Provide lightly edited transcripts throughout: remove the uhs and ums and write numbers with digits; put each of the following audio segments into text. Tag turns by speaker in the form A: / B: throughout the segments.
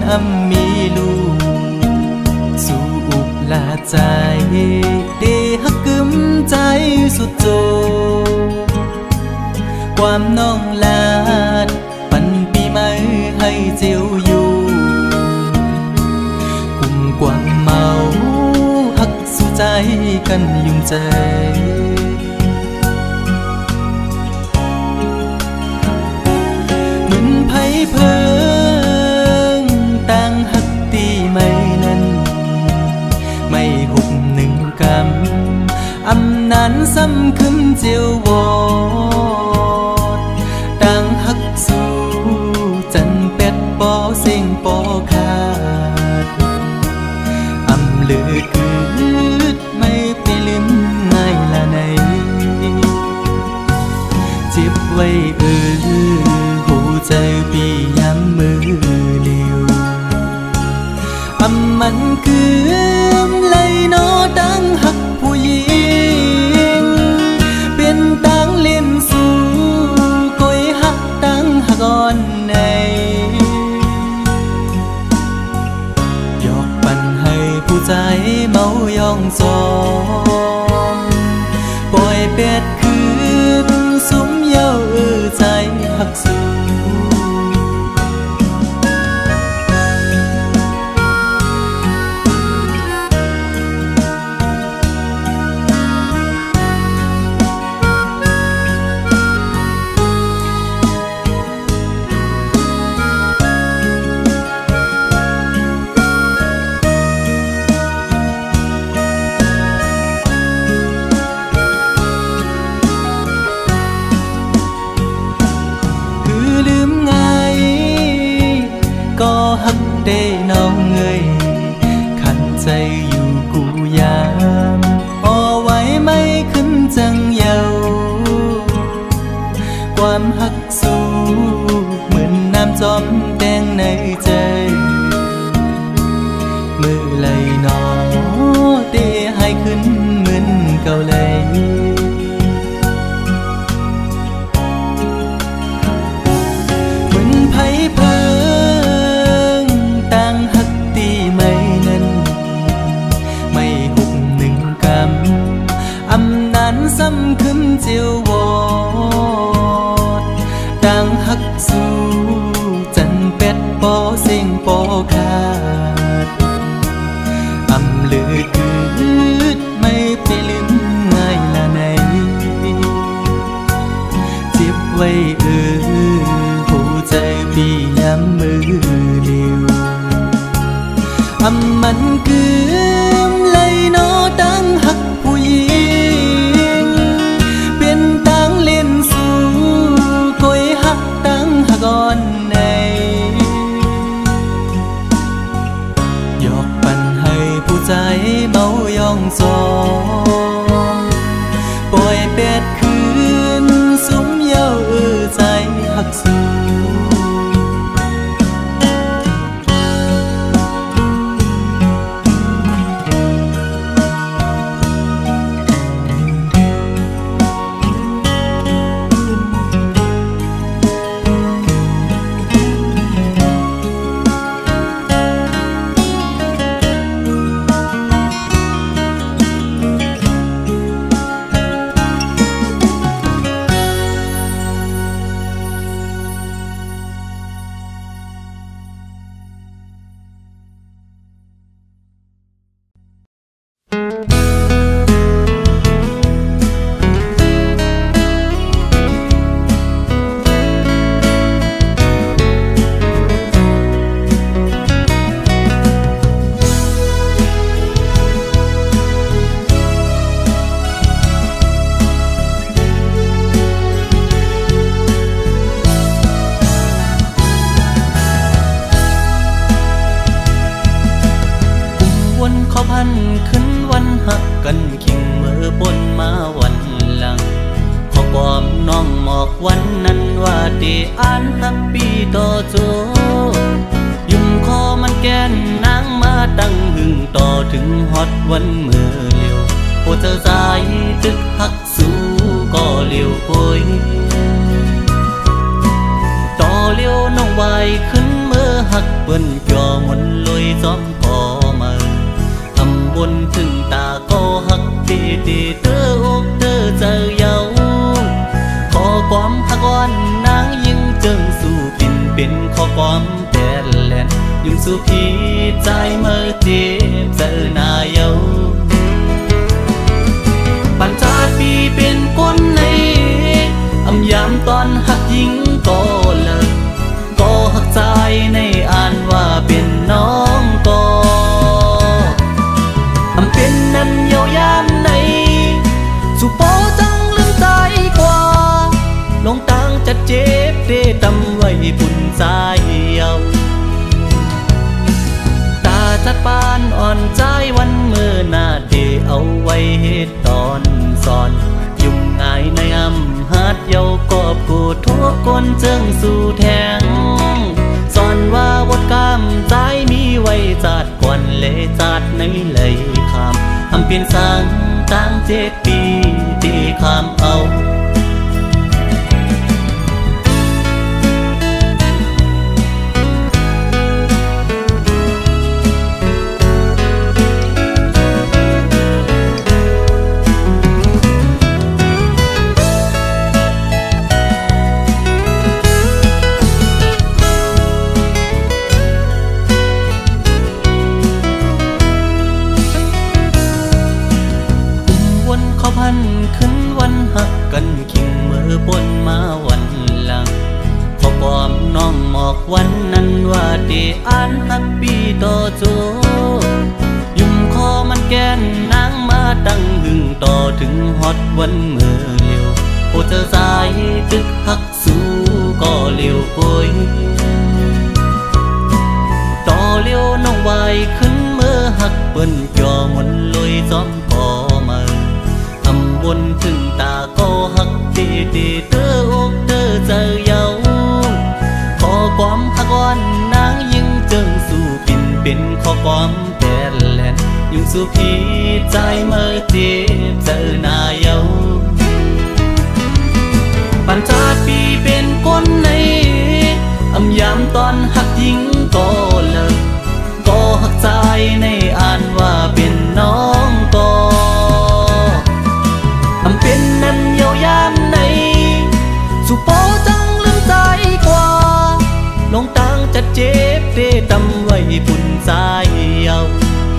A: มีลูกสู่อุบลาใจเดฮักกึมใจสุดโจความน้องลาดปันปีใหม่ให้เจียวอยู่กุมกวางเมาฮักสู่ใจกันยุ่งใจเหมือนไผ่เพิงต่างฮักตีไม่นั้นไม่หุบหนึ่งกำอำนั้นซ้ำคืมเจียววอดต่างฮักสู่จันเป็ดปอเสียงปอขาดอำเลือกืดไม่ไปลืมง่ายละในเจ็บไว้หูใจปีย้ำมือเลี้ยวอำมันคืมเลยนอดังหักผู้หญิงเป็นตังเลียนสู่ก้อยหักตังหักอ่อนในยอกปันให้ผู้ใจเมายองซองปล่อยเป็ดคืนสุมเย้าใจหักสู่ได้น้องเงยขันใจอยู่กูยามอ่อไว้ไม่ขึ้นจังเยาความหักสู้เหมือนน้ำจอมแดงในใจมือไหลนอเตะให้ขึ้นเหมือนเก่าเลยเหมือนไผ่เพิซ้ำคืมเจียววอดดังฮักสู่จันเป็ดปอเสียงปอขาดอำเลือกืดไม่ไปลืมง่ายละในเจ็บไว้หูใจปีย้ำมือเดียวอำมันกืมเลยนอดังฮักผู้หญิงก่อนในยอกปันให้ผู้ใจเมายองซองปล่อยเป็ดคืนสุมเย้าใจหักสู่ขึ้นวันหักกันคิงเมื่อปนมาวันหลังขอความน้องหมอกวันนั้นว่าได้อ่านฮับปีต่อโจยุ่มคอมันแกนนางมาตั้งหึงต่อถึงฮอดวันเมื่อเลี้ยวโอเจอใจตึกหักสู้ก็เลี้ยวโอยต่อเลี้ยวน้องไว้ขึ้นเมื่อหักเปิ้นจ่อมนลอยซ้อมก่อมาทำบุญถึงตาก็หักตีตีเตออกเตอเจอเยาขอความหักวันนางยิ่งจึงสู่ปิ่นเป็นขอความแต่แลนยุ่งสู่พี่ใจเมื่อเจ็บเจอหน้าเยาปัญจาปีเป็นคนในอำยามตอนหักยิงก็เลิกก็หักใจในอ่านว่าเป็นน้องก็อำเป็นนั้นเยาวยามในสุโปจังลืมใจกว่าลงตังจะเจ็บเดตำไว้ปุ่นใจเยาตาจัดปานอ่อนใจวันเมื่อหน้าเดเอาไว้เหตุตอนสอนยุ่งง่ายในอำหัดเยากอบกูทั่วคนเจิงสู่แทงสอนว่าบทกรรมใจมีไว้จัดก่อนเลจัดในเลยคำอำเปลี่ยนสังตั้ง7 ปีที่คำเอาขึ้นวันหักกันขิงเมื่อปนมาวันหลังขอความน้องหมอกวันนั้นว่าได้อ่านฮับปีต่อโจยุ่มคอมันแกนนางมาตั้งหึงต่อถึงฮอดวันเมื่อเลี้ยวโอเธอสายตึกหักสู้ก็เลี้ยวโอยต่อเลี้ยวน้องวายขึ้นเมื่อหักเปิ้นจ่อมนลอยซ้อมก่อมาบนถึงตาก็หักตีตีเตออกเตอเจอเยาขอความหักวันนางยิ่งจึงสู่ปิ่นเป็นขอความแต่แลนยุ่งสู่พี่ใจเมื่อเจ็บเจอหน้าเยาปัญจาปีเป็นคนในอำยามตอนหักยิ่งก็เลิกก็หักใจในอ่านว่าเป็นน้องก็อำเป็นนั้นเยาวยามในสุโปจังลืมใจกว่าลงตังจะเจ็บเดตำไว้ปุ่นใจเยา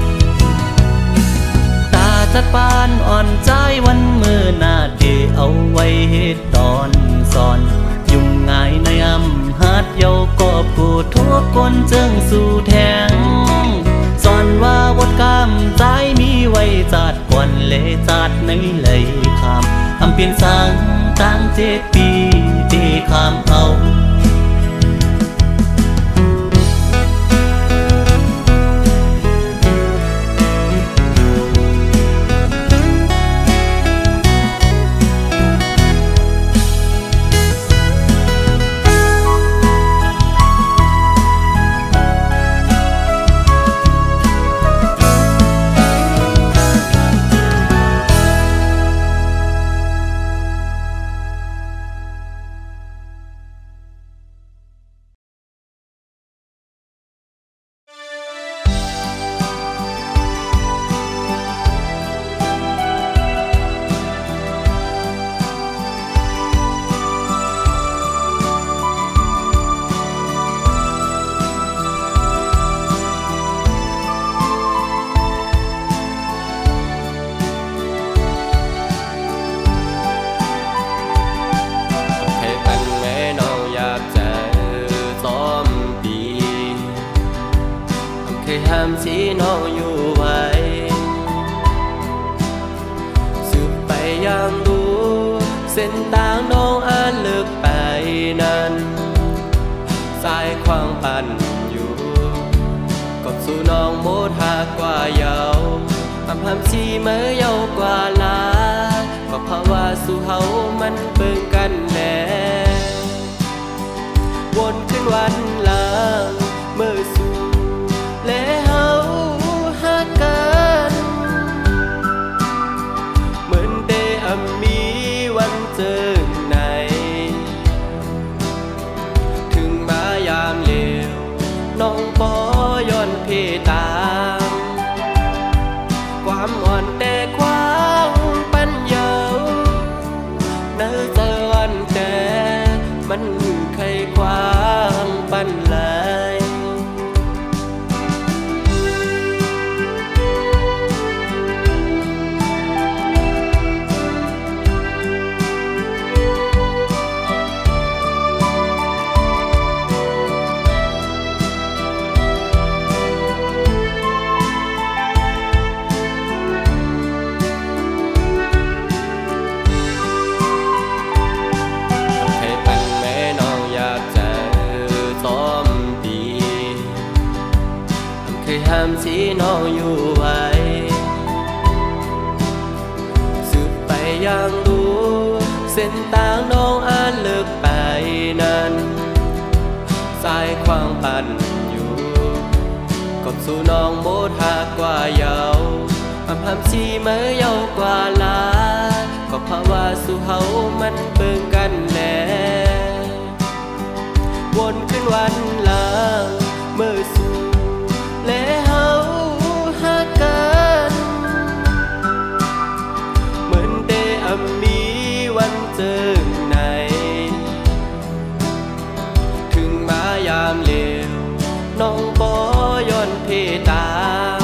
A: ตาจัดปานอ่อนใจวันเมื่อหน้าเดเอาไว้เหตุตอนสอนยุ่งง่ายในอำหัดเยากอบกูทั่วคนเจิงสู่แทงสอนว่าบทกรรมใจมีไว้จัดก่อนเลจัดในเลยคำอำเปลี่ยนสังตั้ง7 ปีที่คำเอาห้ามสีน้องอยู่ไว้สืบไปยังดูเส้นทางน้องอาจเลิกไปนั้นสายควางปั่นอยู่กบสู่น้องโมดหากกว่าเยาอำห้ามสีเมื่อเยากว่าลาก็เพราะว่าสู่เฮามันเบิ่งกันแน่วนขึ้นวันหลังเมื่อสู่และเฮาหักกันเหมือนได้มีวันเจอไหนถึงมายามเลวน้
B: องปอย้อนพี่ตามความอ่อนแต่ความปัญญาเนื้อเจอวันแต่มันเคยความปันเลยห้ามสีน้องอยู่ไว้สืบไปยังดูเส้นทางน้องอ่านเลิกไปนั้นสายความปั่นอยู่กบสู่น้องโมดหากกว่าเยาห้ามสีเมื่อเยาวกว่าลาก็เพราะว่าสู่เฮามันเบิ่งกันแน่วนขึ้นวันลาเมื่อสู่และเฮาหักกันเหมือนได้มีวันเจอไหนถึงมายามเลวน้องปอย้อนพี่ตาม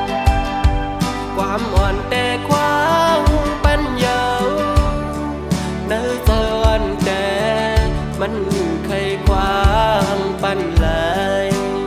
B: ความอ่อนแต่ความปัญญาเนื้อเจอวันแต่มันเคยความปันเลย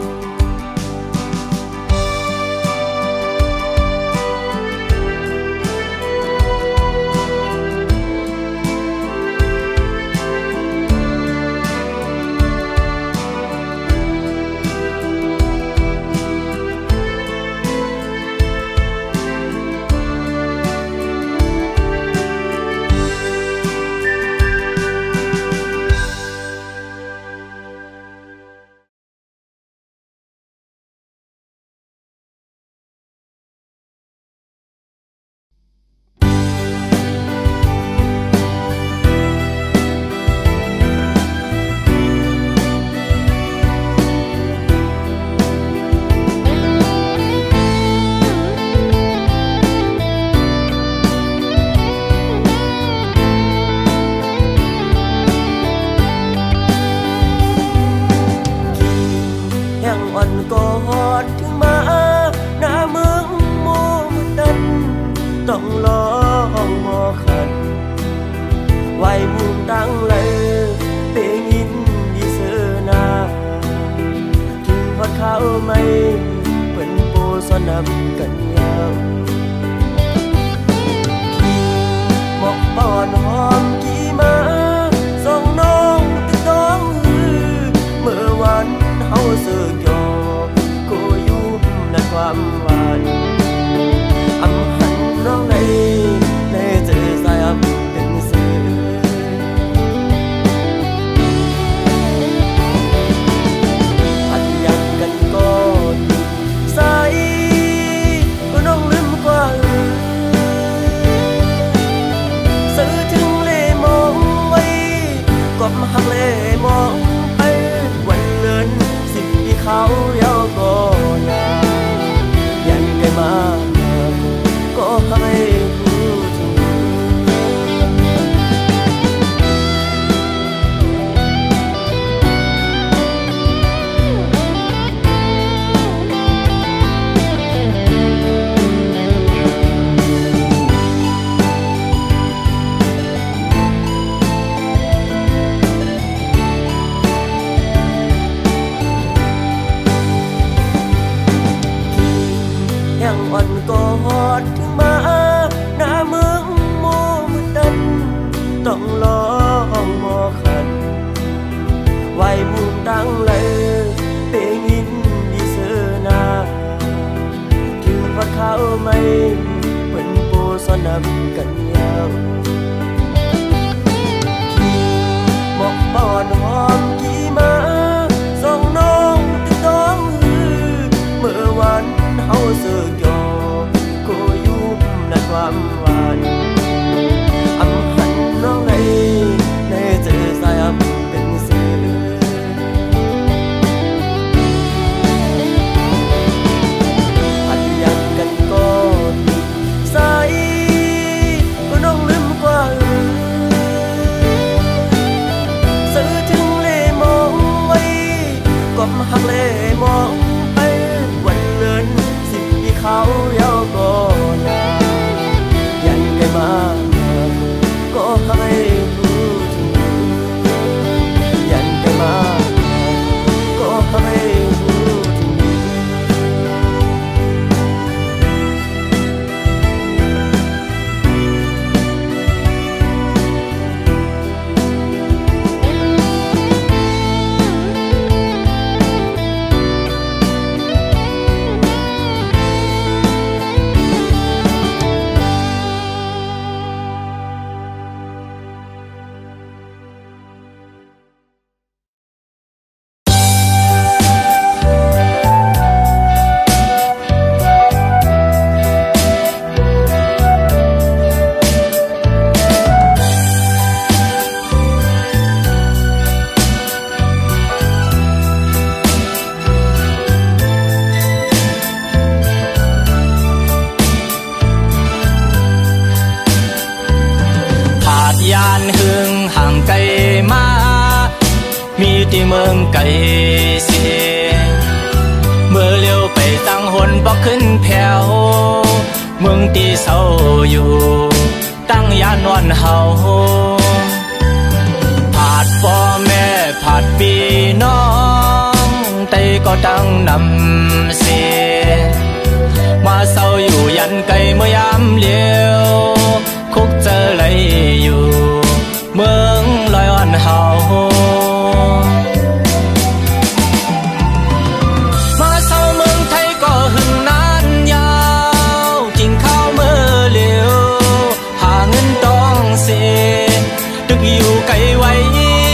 B: ต้องลองมอขันไว้มุมตั้งเลยเปยินดีเสนาถึงวัดเขาไม่เป็นโปสนับกันยาวหมอกปอนหอมกี่มาส่งน้องติดต้องเมื่อวันเฮาเสือกยอก็ยุ่มในความหวานน้องในเจอสายอับเป็นสื่อหัดยักกันก่อนสายน้องลืมกว่าสื่อถึงเล่มองไว้ก็มาหักเล่มองไปวันเลินสิ่งที่เขาเย้าก็ยายันไกลมาก็ให้รู้ถึงยังอ่อนก็หอดถึงมาหน้าเมืองโมมืดดันต้องลองมอขันไว้มุมตั้งเลยเปยินดีเสนาถึงวัดเขาไม่เป็นโปสนับกันยาวหมอกปอนหอมกี่มาส่งน้องติดต้องเมื่อวันเฮาเสือกยอก็ยุ่มในความหวานอำหันน้องในเจอสายอับเป็นสื่อมองไปวันเนินสิ่งที่เขาเย้าก็นายันไกลมาก็ให้รู้ถึงยันไกลมาก็ให้รู้ถึงที่เมืองไกลเสียเมื่อเลี้ยวไปตั้งหนบอกขึ้นแผ่วเมืองที่เศร้าอยู่ตั้งยานวันเฮาผาดพ่อแม่ผาดพี่น้องแต่ก็ตั้งนำเสียมาเศร้าอยู่ยันไกลเมื่อยามเลี้ยวคุกเจอไหลอยู่เมืองลอยอ่อนเฮาตึกอยู่ไกลไว้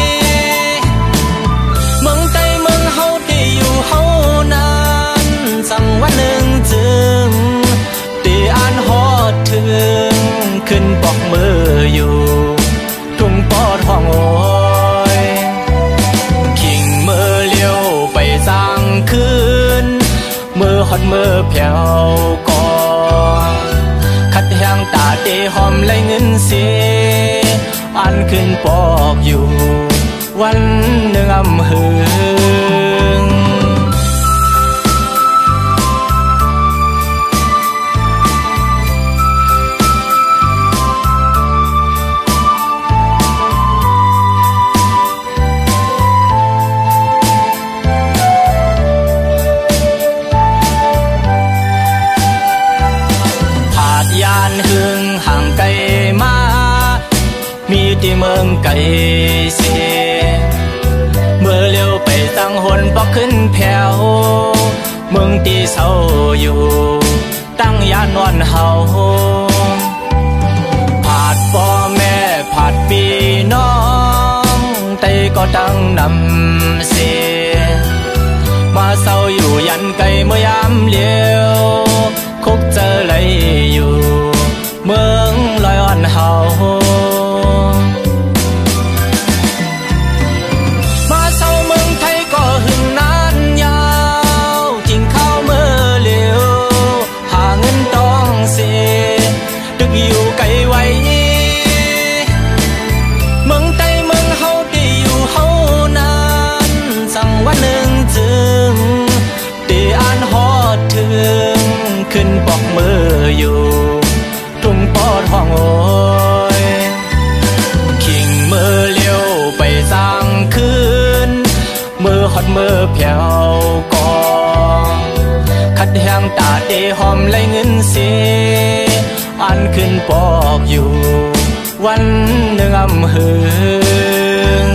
B: เมืองใต้เมืองเฮาที่อยู่เฮานานสั่งวันหนึ่งจึงตีอ่านฮอดถึงขึ้นปอกมืออยู่ทุ่งปอดห้องโอยขิงมือเลี้ยวไปสร้างคืนมือฮอดมือแผ่วก่อคัดแห้งตาเตหอมไหลเงินเสียอันขึ้นปอกอยู่วันหนึ่งอำหึงผาดยานหึงห่างไกลมามีที่เมืองไกลเสียเมื่อเลี้ยวไปตั้งหนบอกขึ้นแผ่วเมืองที่เศร้าอยู่ตั้งยานวันเฮาผาดพ่อแม่ผาดพี่น้องแต่ก็ตั้งนำเสียมาเศร้าอยู่ยันไกลเมื่อยามเลี้ยวคุกเจอไหลอยู่เมืองลอยอ่อนเฮาตึกอยู่ไกลไว้เมืองใต้เมืองเฮาที่อยู่เฮานานสั่งวันหนึ่งจึงตีอ่านฮอดถึงขึ้นปอกมืออยู่ทุ่งปอดห้องโอยขิงมือเลี้ยวไปสร้างคืนมือฮอดมือแผ่วก่อคัดแห้งตาเตหอมไหลเงินเสียอันขึ้นปอกอยู่วันหนึ่งอำหึง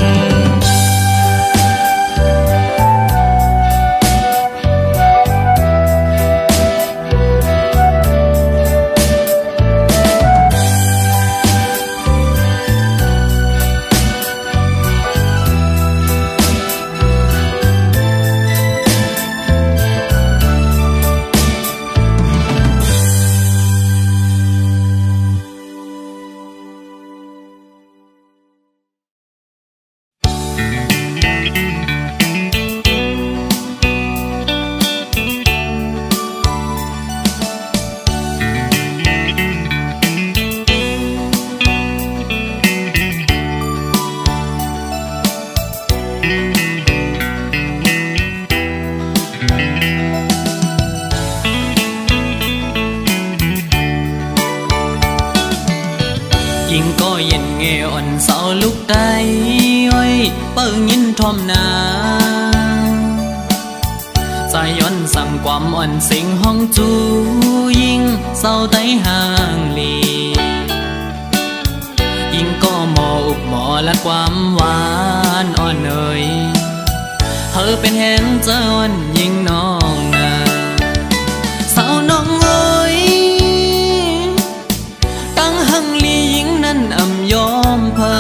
A: เงอ่อนเสาลูกได้อ้อยเปิ้งยินทอมนาใจย้อนสั่งความอ่อนสิงห้องจูยิ่งเศร้าไตห่างลียิ่งก็หมออุบหมอและความหวานอ่อนเอ่ยเธอเป็นแหงเจ้าอ่อนยิ่งน้องนาสาวน้องเอ้ยตั้งหังลียิ่งนั้นอ่ำยอมเพอ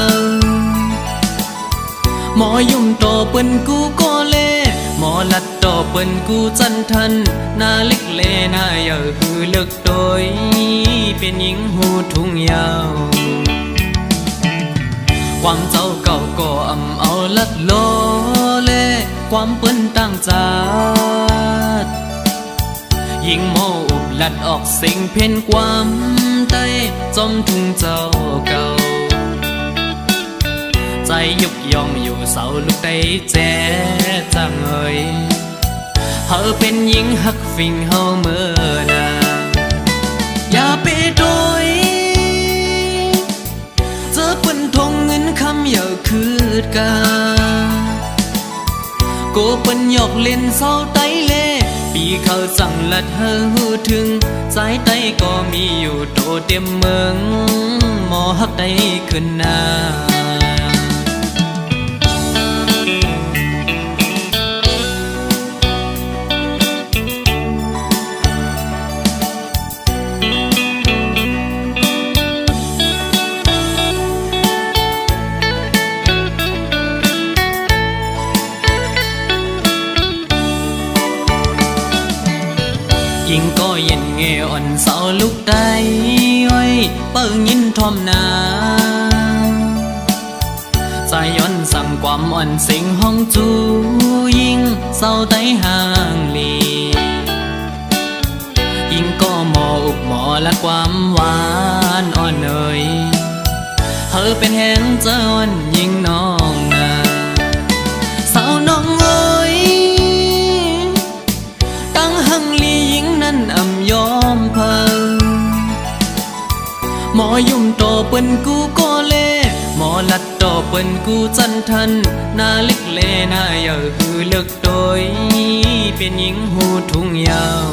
A: หมอยุ่มโตเปิ้นกูก็เล่หมอลัดโตเปิ้นกูจันทันนาเล็กเลนาเยอะหือเลิกโดยเป็นหญิงหูทุ่งยาวความเจ้าเก่าก็อ่ำเอาลัดโลเล่ความเปิ้นตั้งจาดยิ่งโมอุบลัดออกสิ่งเพ่นความใต้จมทุ่งเจ้าเก่าใจยุกยองอยู่เสาลูกได้แจ๊จังเอ่ยเธอเป็นหญิงหักฟิงเฮาเมื่อนาอย่าไปโดยเจอเปิ้นทงเงินคำอย่าคืดกาโกเปิ้นหยอกเล่นเศร้าไตเล่ปีเขาสั่งลัดเฮอหูถึงสายไตก็มีอยู่โตเต็มเมืองหมอหักได้ขึ้นนายิ่งก็เย็นเงอ่อนเสาลูกได้อ้อยเปิ้งยินทอมนาใจย้อนสั่งความอ่อนสิงห้องจูยิ่งเศร้าไตห่างลียิ่งก็หมออุบหมอและความหวานอ่อนเอ่ยเธอเป็นแหงเจ้าอ่อนยิ่งน้องนาสาวน้องเอ้ยตั้งหังลียิ่งนั้นอ่ำยอมเพอหมอยุ่มโตเปิ้นกูก็เล่หมอลัดโตเปิ้นกูจันทันนาเล็กเลนาเยอะหือเลิกโดยเป็นหญิงหูทุ่งยาว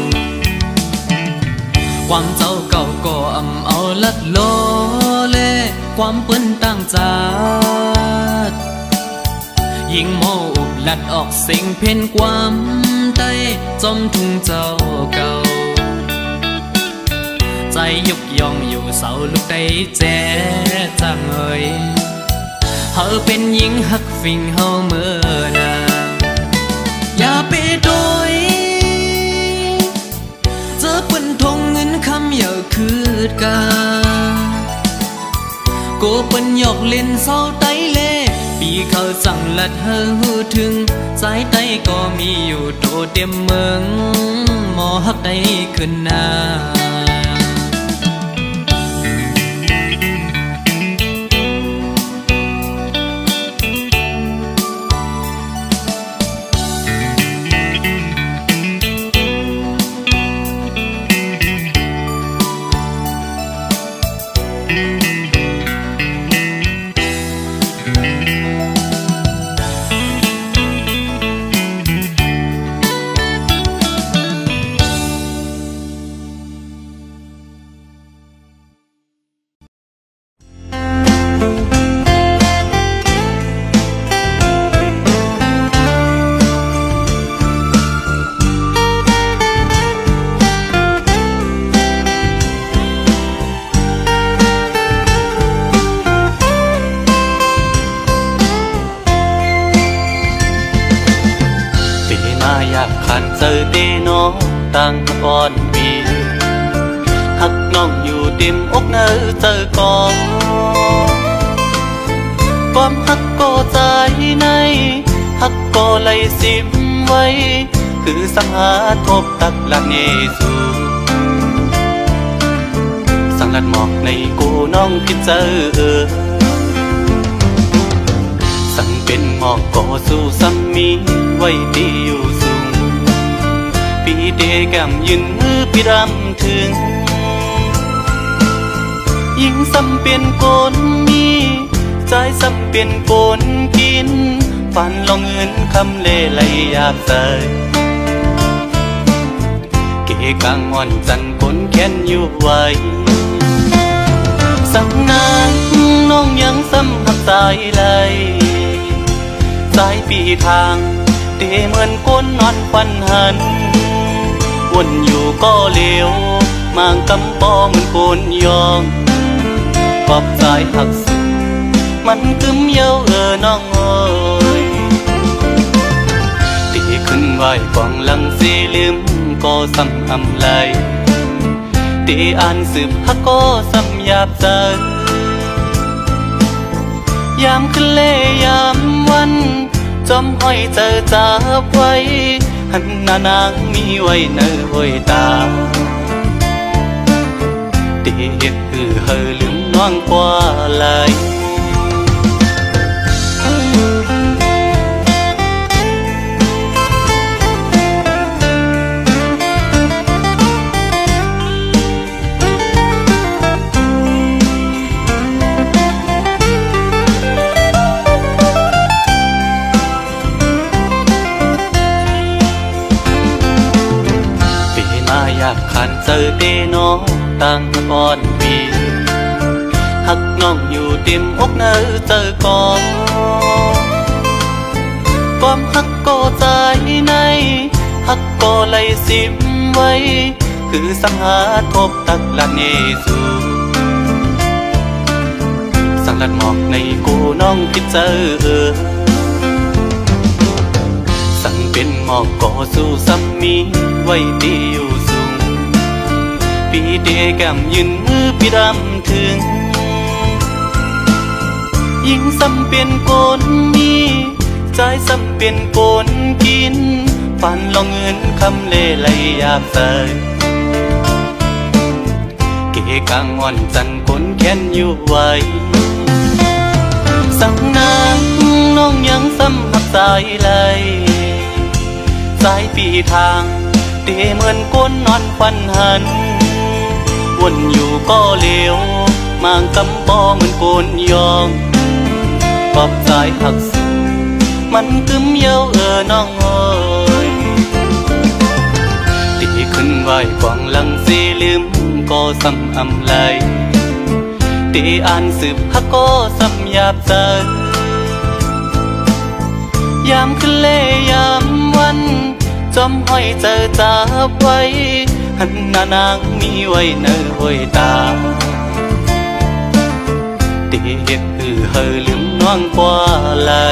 A: ความเจ้าเก่าก็อ่ำเอาลัดโลเล่ความเปิ้นตั้งจาดยิ่งโมอุบลัดออกสิ่งเพ่นความใต้จมทุ่งเจ้าเก่าใจยุกยองอยู่เสาลูกได้แจ๊จังเอ่ยเธอเป็นหญิงหักฟิงเฮาเมื่อนาอย่าไปโดยเจอเปิ้นทงเงินคำอย่าคืดกาโกเปิ้นหยอกเล่นเศร้าไตเล่ปีเขาสั่งลัดเฮอหูถึงสายไตก็มีอยู่โตเต็มเมืองหมอหักได้ขึ้นนา
B: ตั้งก่อนปีหักน้องอยู่เต็มอกเนื้อเจอก่อนความหักก็ใจในหักก็ไหลสิมไว้คือสังหาทบตักหลักเยซูสังลัดหมอกในกูน้องพิจเจอสั่งเป็นหมอกก็สู้ซ้ำมีไว้ดีอยู่สูงปีเดแก้มยืนมือพี่รำถึง
A: ยิ่งซ้ำเปลี่ยนโกนมีใจซ้ำเปลี่ยนโกนกินฝันลองเงินคำเล่ไหลอยากใส่เกกางอ่อนจันคนแค้นอยู่ไว้สังนานน้องยังซ้ำหักสายไหลสายปีทางเตเหมือนก้นนอนฟันหันวนอยู่ก็เลี้ยวมางกำปอเหมือนโกนยองปอบสายหักสุดมันกึมเย้าน้องเอ้ยตีขึ้นไหวกองหลังสีลืมก็ซ้ำอำไหลตีอ่านสืบฮักก็ซ้ำหยาบใจยามขึ้นเล่ยามวันจอมห้อยเจอจับไว้หันหน้านางมีไว้เนื้อห้อยตาตีเฮ็ดเฮอลืมน้องกว่าไหลอยากขันเจอเตน้องตั้งก่อนปีหักน้องอยู่เต็มอกเนื้อเจอก่อนความหักก็ใจในหักก็ไหลสิบไว้คือสังหาทบตักละเนสูสังลัดหมอกในกูน้องคิดเจอสั่งเป็นหมอกก่อสู้ซ้ำมีไว้ดีอยู่สูงปีเดแก้มยืนมือปีดำถึงยิ่งซ้ำเปลี่ยนโกนมีใจซ้ำเปลี่ยนโกนกินฝันลองเงินคำเล่ไหลอยากใส่เกกางอ่อนจันคนแค้นอยู่ไว้สั่งนางน้องยังซ้ำหักสายไหลสายปีทางเตเหมือนก้นนอนฟันหันวนอยู่ก็เลี้ยวมางกำปอเหมือนโกนยองปอบสายหักสุดมันกึมเย้าน้องเอ้ยตีขึ้นไหวกองหลังสีลืมก็ซ้ำอำไหลตีอ่านสืบฮักก็ซ้ำหยาบใจยามขึ้นเล่ยามวันจอมห้อยเจอจับไว้หันหน้านางมีไว้เนื้อห้อยตาตีเฮ็ดเฮอลืมน้องกว่าไหล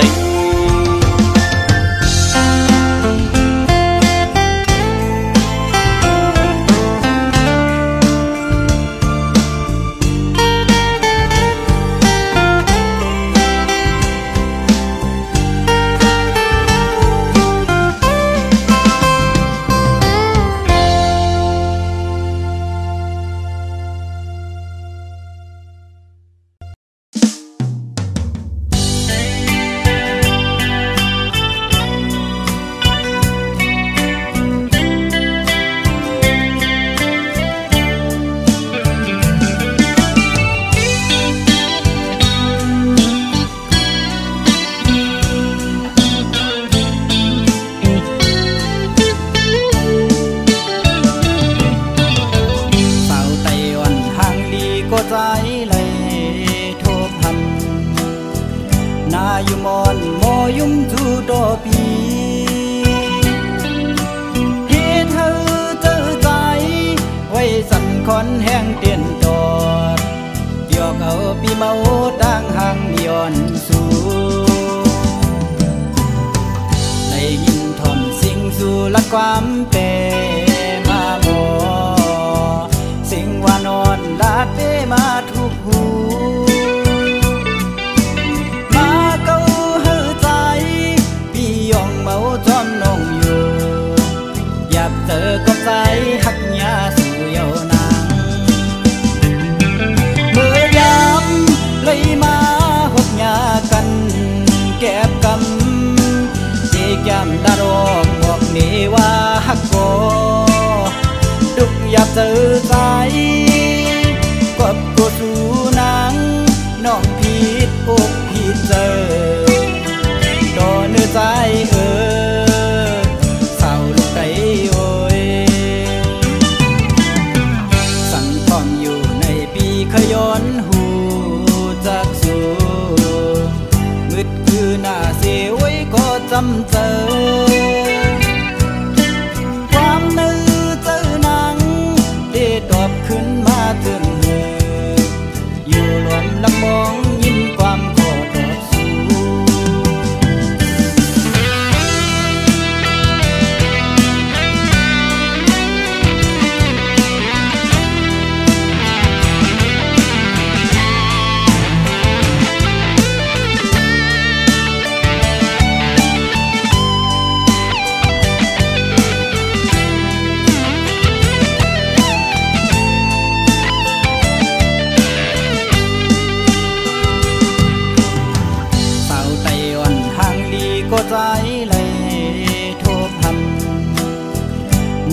C: ความเป็นมาบอสิ่งว่านอนลาดเปมาทุกหูมาเก้าเฮือใจพี่ยองเมาจอมนองอยู่อยากเจอกับใจหักยาสู่เยาวนางเมื่อยามเลยมาหกยากันแก็บกำเจจำดารองบอกนี่ว่าฮักก็ดุกอยากเจอใจกบกูสู้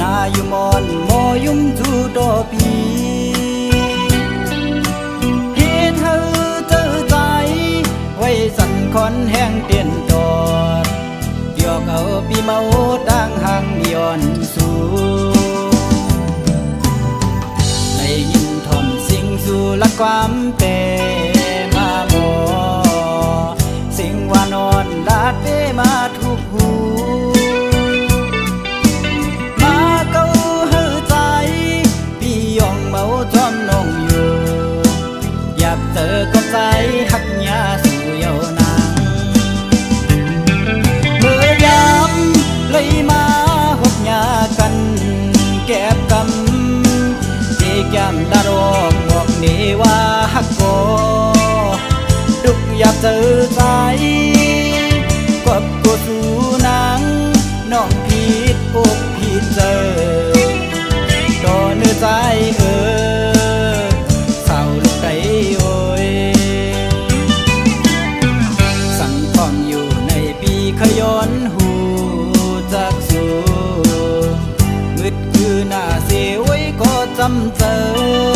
C: นาอยู่มอนโมยุ่มจูโดปีเฮ็ดให้เจอใจไว้สั่นคอนแห้งเตียนตอดเกี่ยวเอาปีเมาดังห่างย้อนสู่ได้ยินทอมสิ่งสู่ละความเป็นมาโมสิ่งว่านอนลาดเปมาทุกหูมาเก้าหือใจพี่ยองเมาจอมนองอยู่อยากเจอก็ใจหักยาสู่เยาวนางเมื่อยามเลยมาหกยากันแก็บกำที่แก้มดารองบอกนี่ว่าหักโกดุกอยากเจอใจกบกูสู่นางน้องผิดอกผิดเจอต่อเนื้อใจเศร้าลูกไก่โอยสั่งคอมอยู่ในปีขย้อนหูจากสู่มืดคือหน้าเสียไว้ก็จำเจอ